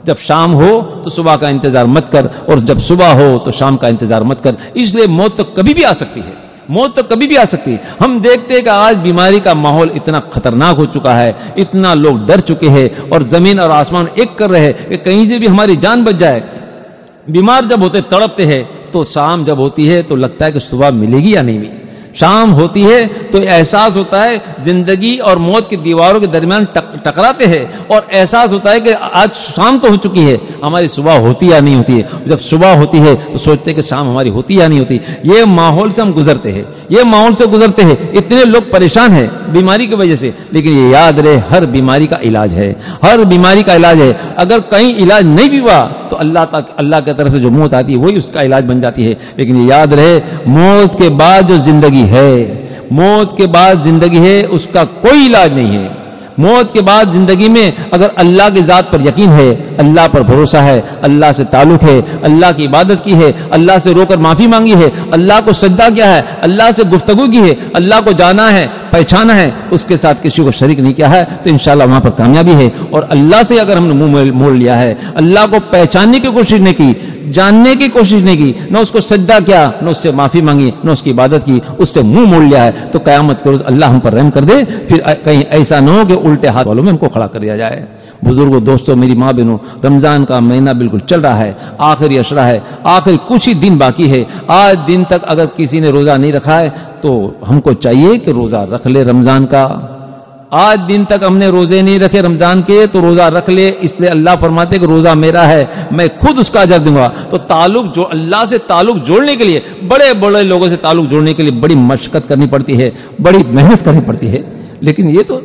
جب شام ہو تو صبح کا انتظار مت کر، اور جب صبح ہو تو شام کا انتظار مت کر، اس لیے موت تو کبھی بھی آ سکتی ہے، موت تو کبھی بھی آ سکتی ہے۔ ہم دیکھتے ہیں کہ آج بیماری کا ماحول اتنا خطرناک ہو چکا ہے، اتنا لوگ ڈر چکے ہیں، اور زمین اور آسمان ایک کر رہے ہیں کہ کہیں سے بھی ہماری جان بچ جائے۔ بیمار جب ہوتے تڑپتے ہیں تو شام جب ہوتی ہے تو لگتا ہے کہ صبح ملے گی یا نہیں ملے گی، شام ہوتی ہے تو احساس ہوتا ہے زندگی اور موت کی دیواروں کے درمیان ٹکراتے ہیں، اور احساس ہوتا ہے کہ آج شام تو ہو چکی ہے، ہماری صبح ہوتی یا نہیں ہوتی ہے۔ جب صبح ہوتی ہے تو سوچتے ہیں کہ شام ہماری ہوتی یا نہیں ہوتی۔ یہ ماحول سے ہم گزرتے ہیں، یہ ماحول سے گزرتے ہیں، اتنے لوگ پریشان ہیں بیماری کی وجہ سے، لیکن یہ یاد رہے ہر بیماری کا علاج ہے، ہر بیماری کا علاج ہے۔ اگر کہیں علاج نہیں بھی ہوا تو اللہ تک اللہ کی طرف سے جو موت آتی ہے وہی اس کا علاج بن جاتی ہے، لیکن یہ یاد رہے موت کے بعد جو زندگی ہے، موت کے بعد زندگی ہے، اس کا کوئی علاج نہیں ہے۔ موت کے بعد زندگی میں اگر اللہ کی ذات پر یقین ہے، اللہ پر بھروسہ ہے، اللہ سے تعلق ہے، اللہ کی عبادت کی ہے، اللہ سے رو کر معافی مانگی ہے، اللہ کو سجدہ کیا ہے، اللہ سے گفتگو کی ہے، اللہ کو جانا ہے، پہچانا ہے، اس کے ساتھ کسی کو شریک نہیں کیا ہے، تو انشاءاللہ وہاں پر کامیابی ہے۔ اور اللہ سے اگر ہم نے منہ موڑ لیا ہے، اللہ کو پہچاننے کی کوشش نہیں کی، جاننے کی کوشش نہیں کی، نہ اس کو سجدہ کیا، نہ اس سے معافی مانگی، نہ اس کی عبادت کی، اس سے منہ موڑ لیا ہے، تو قیامت کے روز اللہ ہم پر رحم کر دے، پھر کہیں ایسا نہ ہو کہ الٹے ہاتھ والوں میں ہم کو کھڑا کر دیا جائے۔ بزرگوں، دوستوں، میری ماں بہنوں، رمضان کا مہینہ بالکل چل رہا ہے، آخری عشرہ ہے، آخری کچھ ہی دن باقی ہے۔ آج دن تک اگر کسی نے روزہ نہیں رکھا ہے تو ہم کو چاہیے کہ روزہ رکھ لے رمضان کا۔ آج دن تک ہم نے روزے نہیں رکھے رمضان کے تو روزہ رکھ لے، اس لیے اللہ فرماتے کہ روزہ میرا ہے، میں خود اس کا اجر دوں گا۔ تو تعلق جو اللہ سے تعلق جوڑنے کے لیے، بڑے بڑے لوگوں سے تعلق جوڑنے کے لیے بڑی مشقت کرنی پڑتی ہے، بڑی محنت کرنی پڑتی ہے، لیکن یہ تو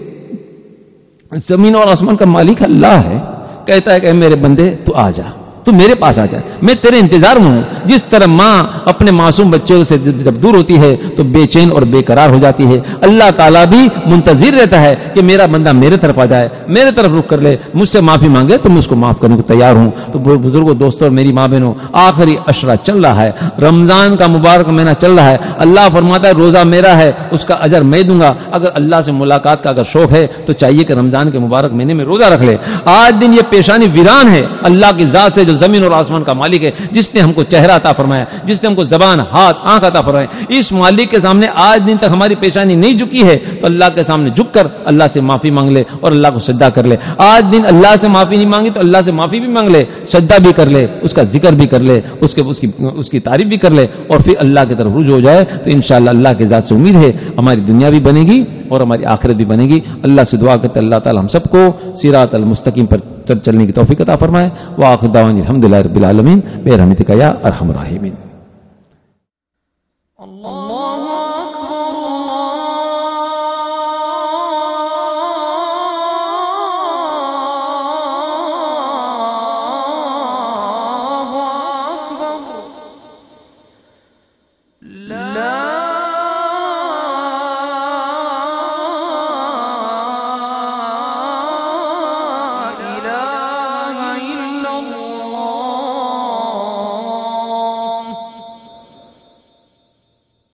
زمین اور آسمان کا مالک اللہ ہے، کہتا ہے کہ اے میرے بندے تو آ جا، تو میرے پاس آ جائے، میں تیرے انتظار میں ہوں۔ جس طرح ماں اپنے معصوم بچے سے جب دور ہوتی ہے تو بے چین اور بے قرار ہو جاتی ہے، اللہ تعالیٰ بھی منتظر رہتا ہے کہ میرا بندہ میرے طرف آ جائے، میرے طرف رخ کر لے، مجھ سے معافی مانگے تو میں اس کو معاف کرنے کو تیار ہوں۔ تو بزرگوں، دوستوں اور میری ماں بہنوں، آخری عشرہ چل رہا ہے، رمضان کا مبارک مہینہ چل رہا ہے، اللہ فرماتا ہے روزہ میرا ہے، اس کا اجر میں دوں گا۔ اگر اللہ سے ملاقات کا اگر شوق ہے تو چاہیے کہ رمضان کے مبارک مہینے میں روزہ رکھ لے۔ آج دن یہ پیشانی ویران ہے اللہ کی ذات سے جو زمین اور آسمان کا مالک ہے، جس نے ہم کو چہرہ عطا فرمایا، جس نے ہم کو زبان، ہاتھ، آنکھ عطا فرمایا، اس مالک کے سامنے آج دن تک ہماری پیشانی نہیں جھکی ہے تو اللہ کے سامنے جھک کر اللہ سے معافی مانگ لے اور اللہ کو سجدہ کر لے۔ آج دن اللہ سے معافی نہیں مانگی تو اللہ سے معافی بھی مانگ لے، سجدہ بھی کر لے، اس کا ذکر بھی کر لے، اس کے اس کی اس کی تعریف بھی کر لے، اور پھر اللہ کی طرف رجوع ہو جائے تو انشاءاللہ اللہ کی ذات سے امید ہے ہماری دنیا بھی بنے گی اور ہماری آخرت بھی بنے گی۔ اللہ سے دعا کرتے اللہ تعالی ہم سب کو صراط المستقیم پر چلنے کی توفیق عطا فرمائے۔ وآخر دعوانا الحمدللہ رب العالمین برحمتک یا ارحم الراحمین۔